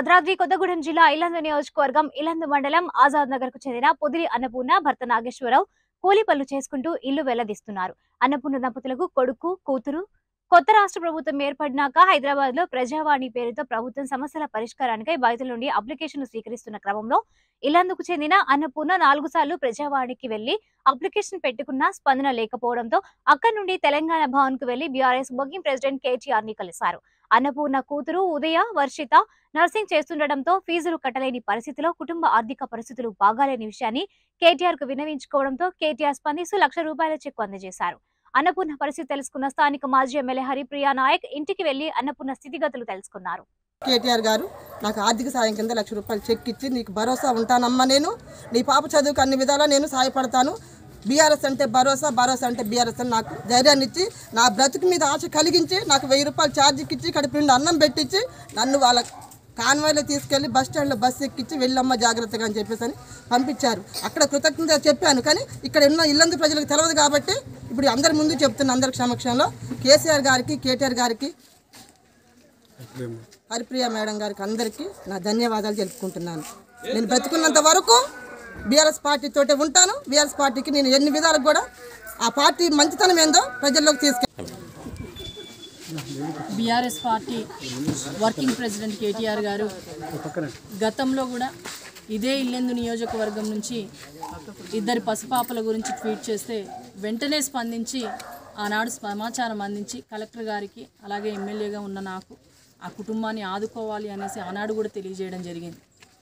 భద్రాద్రి కొత్తగూడెం జిల్లా ఇల్లందు నియోజకవర్గం ఇల్లందు మండలం ఆజాద్ నగర్ కు చెందిన పొదిలి అన్నపూర్ణ భర్త నాగేశ్వరరావు కూలీ పనులు చేసుకుంటూ ఇల్లు వెళ్లదీస్తున్నారు. అన్నపూర్ణ దంపతులకు కొడుకు కూతురు. కొత్త రాష్ట్ర ప్రభుత్వం ఏర్పడినాక హైదరాబాద్ లో ప్రజావాణి పేరుతో ప్రభుత్వం సమస్యల పరిష్కారానికై బాధితుల నుండి అప్లికేషన్లు స్వీకరిస్తున్న క్రమంలో ఇల్లందుకు చెందిన అన్నపూర్ణ 4 సార్లు ప్రజావాణికి వెళ్లి అప్లికేషన్ పెట్టుకున్నా స్పందన లేకపోవడంతో అక్కడి నుండి తెలంగాణ భవన్ కు వెళ్లి బీఆర్ఎస్ వర్కింగ్ ప్రెసిడెంట్ కేటీఆర్ ని కలిశారు. అన్నపూర్ణ కూతురు ఉదయ వర్షిత నర్సింగ్ చేస్తుండటంతో ఫీజులు కట్టలేని పరిస్థితిలో కుటుంబ ఆర్థిక పరిస్థితులు బాగాలేని విషయాన్ని కేటీఆర్ కు విన్నవించుకోవడంతో కేటీఆర్ స్పందిస్తూ ₹1,00,000 చెక్కు అందజేశారు. అన్నపూర్ణ పరిస్థితి తెలుసుకున్న స్థానిక మాజీ ఎమ్మెల్యే హరిప్రియా నాయక్ ఇంటికి వెళ్లి అన్నపూర్ణ స్థితిగతులు తెలుసుకున్నారు. కేటీఆర్ గారు నాకు ఆర్థిక సాయం కింద ₹1,00,000 చెక్ ఇచ్చి, నీకు భరోసా ఉంటానమ్మా, నేను నీ పాప చదువుకు అన్ని విధాలా నేను సహాయపడతాను, బీఆర్ఎస్ అంటే భరోసా, భరోసా అంటే బీఆర్ఎస్ అని నాకు ధైర్యాన్ని ఇచ్చి, నా బ్రతుకు మీద ఆశ కలిగించి, నాకు ₹1,000 ఛార్జీకి ఇచ్చి, కడుపు నిండా అన్నం పెట్టించి, నన్ను వాళ్ళ కాన్వాయ్లో తీసుకెళ్లి బస్ స్టాండ్లో బస్సు ఎక్కించి వెళ్ళమ్మ జాగ్రత్తగా అని చెప్పేసి అని పంపించారు. అక్కడ కృతజ్ఞత చెప్పాను, కానీ ఇక్కడ ఉన్న ఇల్లందు ప్రజలకు తెలియదు కాబట్టి ఇప్పుడు అందరి ముందు చెప్తున్న అందరి సమక్షంలో కేసీఆర్ గారికి, కేటీఆర్ గారికి, హరిప్రియ మేడం గారికి అందరికీ నా ధన్యవాదాలు తెలుపుకుంటున్నాను. నేను బ్రతుకున్నంత వరకు బీఆర్ఎస్ పార్టీతోటే ఉంటాను. బీఆర్ఎస్ పార్టీకి నేను ఎన్ని విధాలకు కూడా ఆ పార్టీ మంచితనం ఏందో ప్రజల్లోకి తీసుకెళ్ళాను. BRS party working president KTR గారు గతంలో కూడా ఇదే ఇల్లెందు నియోజకవర్గం నుంచి 2 పసిపాపల గురించి ట్వీట్ చేస్తే వెంటనే స్పందించి ఆనాడు సమాచారం అందించి కలెక్టర్ గారికి అలాగే ఎమ్మెల్యేగా ఉన్న నాకు ఆ కుటుంబాన్ని ఆదుకోవాలి అనేసి ఆనాడు కూడా తెలియజేయడం జరిగింది.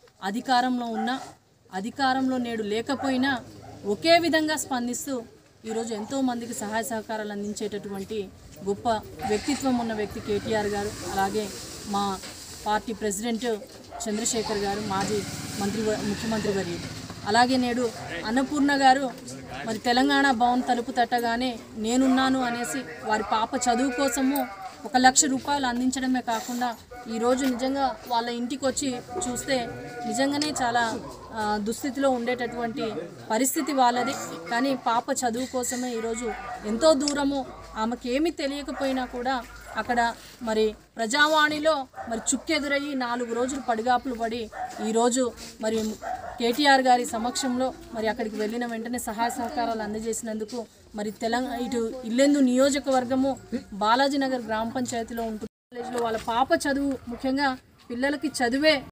అధికారంలో నేడు లేకపోయినా ఒకే విధంగా స్పందిస్తూ ఈరోజు ఎంతోమందికి సహాయ సహకారాలు అందించేటటువంటి గొప్ప వ్యక్తిత్వం ఉన్న వ్యక్తి కేటీఆర్ గారు, అలాగే మా పార్టీ ప్రెసిడెంట్ చంద్రశేఖర్ గారు, మాజీ ముఖ్యమంత్రి వర్యులు. అలాగే నేడు అన్నపూర్ణ గారు మరి తెలంగాణ భవన్ తలుపు తట్టగానే నేనున్నాను అనేసి వారి పాప చదువు కోసము ₹1,00,000 అందించడమే కాకుండా ఈరోజు నిజంగా వాళ్ళ ఇంటికి వచ్చి చూస్తే నిజంగానే చాలా దుస్థితిలో ఉండేటటువంటి పరిస్థితి వాళ్ళది. కానీ పాప చదువు కోసమే ఈరోజు ఎంతో దూరము, ఆమెకేమీ తెలియకపోయినా కూడా అక్కడ మరి ప్రజావాణిలో మరి చుక్కెదురయ్యి 4 రోజులు పడిగాపులు పడి ఈరోజు మరి కేటీఆర్ గారి సమక్షంలో మరి అక్కడికి వెళ్ళిన వెంటనే సహాయ సహకారాలు అందజేసినందుకు మరి ఇటు ఇల్లెందు నియోజకవర్గము బాలాజీనగర్ గ్రామ పంచాయతీలో ఉంటుంది. కాలేజీలో వాళ్ళ పాప చదువు, ముఖ్యంగా పిల్లలకి చదువే